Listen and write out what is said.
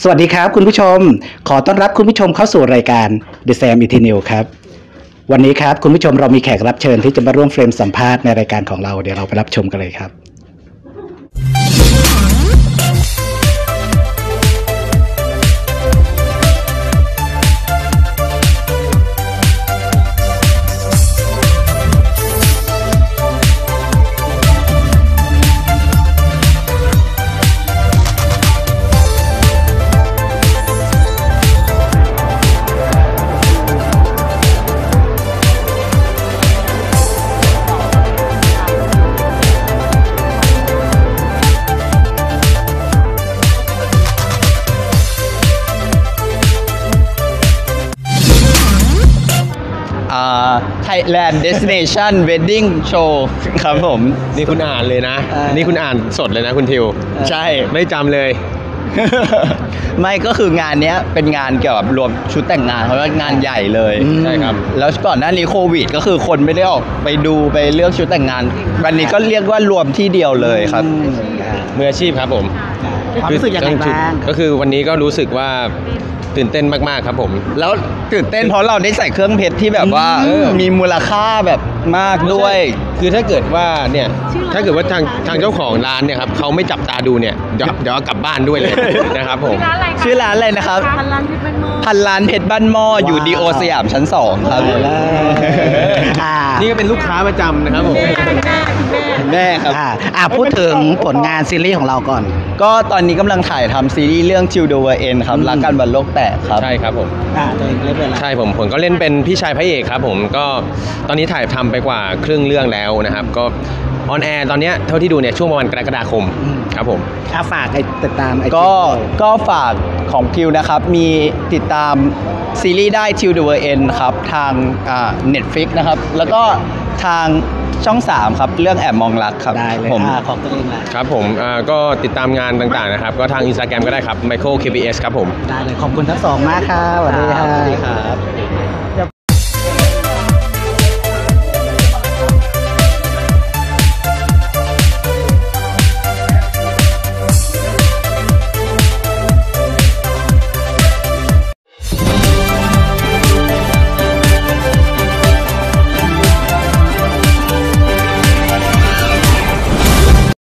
สวัสดีครับคุณผู้ชมขอต้อนรับคุณผู้ชมเข้าสู่รายการ The Sam ET New ครับวันนี้ครับคุณผู้ชมเรามีแขกรับเชิญที่จะมาร่วมเฟรมสัมภาษณ์ในรายการของเราเดี๋ยวเราไปรับชมกันเลยครับ Thailand Destination Wedding Show ครับผมนี่คุณอ่านเลยนะนี่คุณอ่านสดเลยนะคุณทิวใช่ไม่จำเลยไม่ก็คืองานนี้เป็นงานเกี่ยวกับรวมชุดแต่งงานเพราะว่างานใหญ่เลยใช่ครับแล้วก่อนหน้านี้โควิดก็คือคนไม่ได้ออกไปดูไปเลือกชุดแต่งงานวันนี้ก็เรียกว่ารวมที่เดียวเลยครับมืออาชีพครับผมความรู้สึกยังไงบ้างก็คือวันนี้ก็รู้สึกว่าตื่นเต้นมากๆครับผมแล้วตื่นเต้นเพราะเราได้ใส่เครื่องเพชรที่แบบว่ามีมูลค่าแบบมากด้วยคือถ้าเกิดว่าเนี่ยถ้าเกิดว่าทางเจ้าของร้านเนี่ยครับเขาไม่จับตาดูเนี่ยเดี๋ยวกลับบ้านด้วยเลยนะครับผมชื่อร้านอะไรนะครับพันล้านเพชรบ้านหม้ออยู่ดีโอสยามชั้น2ครับนี่ก็เป็นลูกค้าประจำนะครับผมแม่ครับพูดถึงผลงานซีรีส์ของเราก่อนก็ตอนนี้กำลังถ่ายทำซีรีส์เรื่อง Till the World End ครับรักกันวันโลกแตกครับใช่ครับผมตัวเองเล่นเป็นอะไรใช่ผมก็เล่นเป็นพี่ชายพระเอกครับผมก็ตอนนี้ถ่ายทำไปกว่าครึ่งเรื่องแล้วนะครับก็ออนแอร์ตอนนี้เท่าที่ดูเนี่ยช่วงประมาณกรกฎาคมครับผมฝากติดตามก็ฝากของทิวนะครับมีติดตามซีรีส์ได้ Till the World End ครับทางNetflix นะครับแล้วก็ทางช่อง3ครับเรื่องแอบมองรักครับได้เลยของตัวเองแหละครับผมก็ติดตามงานต่างๆนะครับก็ทาง Instagram ก็ได้ครับ Michael KBS ครับผมได้เลยขอบคุณทั้งสองมากครับสวัสดีครับ